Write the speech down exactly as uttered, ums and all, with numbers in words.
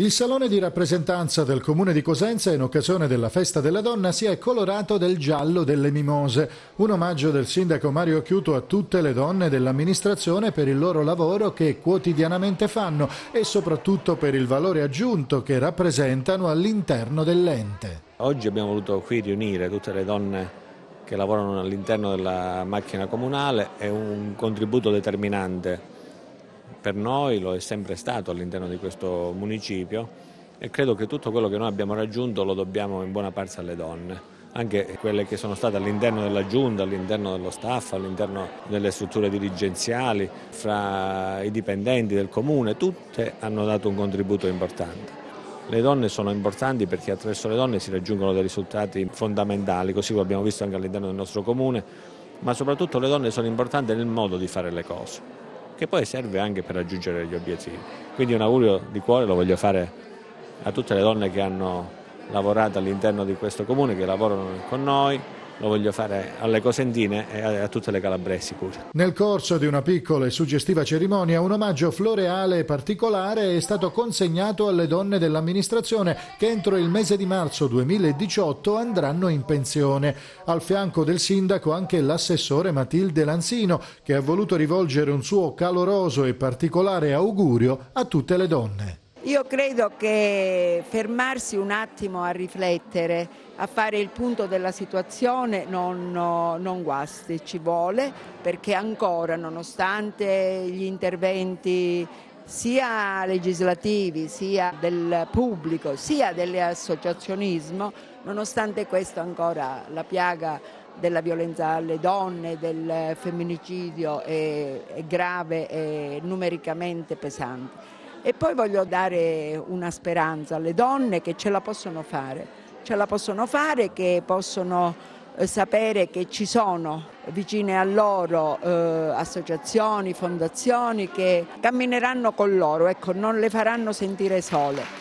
Il salone di rappresentanza del Comune di Cosenza in occasione della Festa della Donna si è colorato del giallo delle mimose, un omaggio del sindaco Mario Chiuto a tutte le donne dell'amministrazione per il loro lavoro che quotidianamente fanno e soprattutto per il valore aggiunto che rappresentano all'interno dell'ente. Oggi abbiamo voluto qui riunire tutte le donne che lavorano all'interno della macchina comunale, è un contributo determinante per noi, lo è sempre stato all'interno di questo municipio e credo che tutto quello che noi abbiamo raggiunto lo dobbiamo in buona parte alle donne, anche quelle che sono state all'interno della giunta, all'interno dello staff, all'interno delle strutture dirigenziali, fra i dipendenti del comune, tutte hanno dato un contributo importante. Le donne sono importanti perché attraverso le donne si raggiungono dei risultati fondamentali, così come abbiamo visto anche all'interno del nostro comune, ma soprattutto le donne sono importanti nel modo di fare le cose, che poi serve anche per raggiungere gli obiettivi. Quindi un augurio di cuore lo voglio fare a tutte le donne che hanno lavorato all'interno di questo comune, che lavorano con noi, lo voglio fare alle cosentine e a tutte le calabresi pure. Nel corso di una piccola e suggestiva cerimonia, un omaggio floreale e particolare è stato consegnato alle donne dell'amministrazione che entro il mese di marzo duemiladiciotto andranno in pensione. Al fianco del sindaco anche l'assessore Matilde Lanzino, che ha voluto rivolgere un suo caloroso e particolare augurio a tutte le donne. Io credo che fermarsi un attimo a riflettere, a fare il punto della situazione non, non guasti, ci vuole, perché ancora, nonostante gli interventi sia legislativi, sia del pubblico, sia dell'associazionismo, nonostante questo ancora la piaga della violenza alle donne, del femminicidio è, è grave e numericamente pesante. E poi voglio dare una speranza alle donne che ce la possono fare, ce la possono fare, che possono eh, sapere che ci sono vicine a loro eh, associazioni, fondazioni che cammineranno con loro, ecco, non le faranno sentire sole.